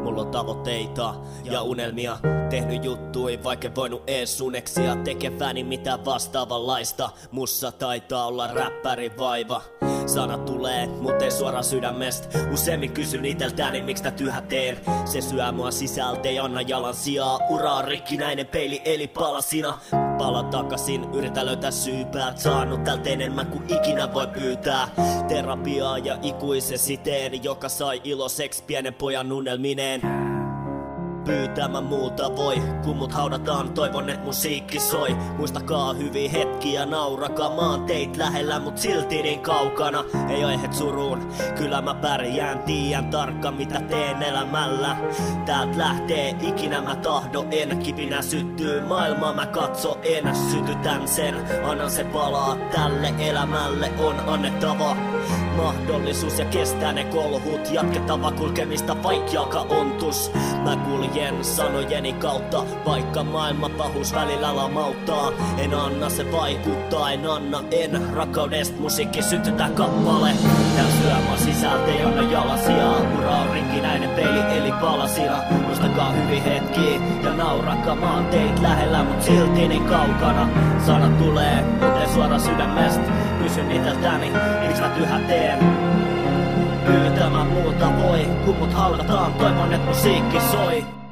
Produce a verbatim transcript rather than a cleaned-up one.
Mulla on tavoitteita ja unelmia, tehnyt juttui vaikka voinut ees suneksia. Tekeväni mitään vastaavanlaista, mussa taitaa olla räppärin vaiva. Sanat tulee, mut ei suoraan sydämestä. Useimmin kysyn iteltäni, miksi tät yhä teen. Se syö mua sisältä, ei anna jalan sijaa. Ura on rikkinäinen peili, eli palasina. Pala takasin, yritä löytää syypäät. Saanut tältä enemmän kuin ikinä voi pyytää. Terapiaa ja ikuisen siteen, joka sai iloseksi pienen pojan unelmineen. Pyytämään muuta voi, kun mut haudataan, toivon et musiikki soi. Muistakaa hyviä hetkiä, naurakaa, mä oon teit lähellä, mut silti niin kaukana. Ei oo aiheet suruun, kyllä mä pärjään, tiedän tarkkaan mitä teen elämällä. Täältä lähtee, ikinä mä tahdo, en kipinä syttyy, maailmaa mä katso, en sytytän sen. Annan se palaa, tälle elämälle on annettava mahdollisuus ja kestää ne kolhut. Jatkettava kulkemista vaikka ontus. Mä kuljen sanojeni kautta, vaikka maailman pahuus välillä lamauttaa. En anna se vaikuttaa, en anna, en rakkaudesta musiikki sytytä kappale. Tää syömä sisältä ei anna jalasijaa. Ura on rikkinäinen peili eli palasina. Muistakaa hyviä hetkiä ja naurakaa, mä oon teit lähellä mut silti niin kaukana. Sanat tulee, mut ei suoraan sydämestä. Kysyn iteltäni, miksi mä yhä teen. Pyytämään muuta voi, kun mut haudataan, toivon et musiikki soi.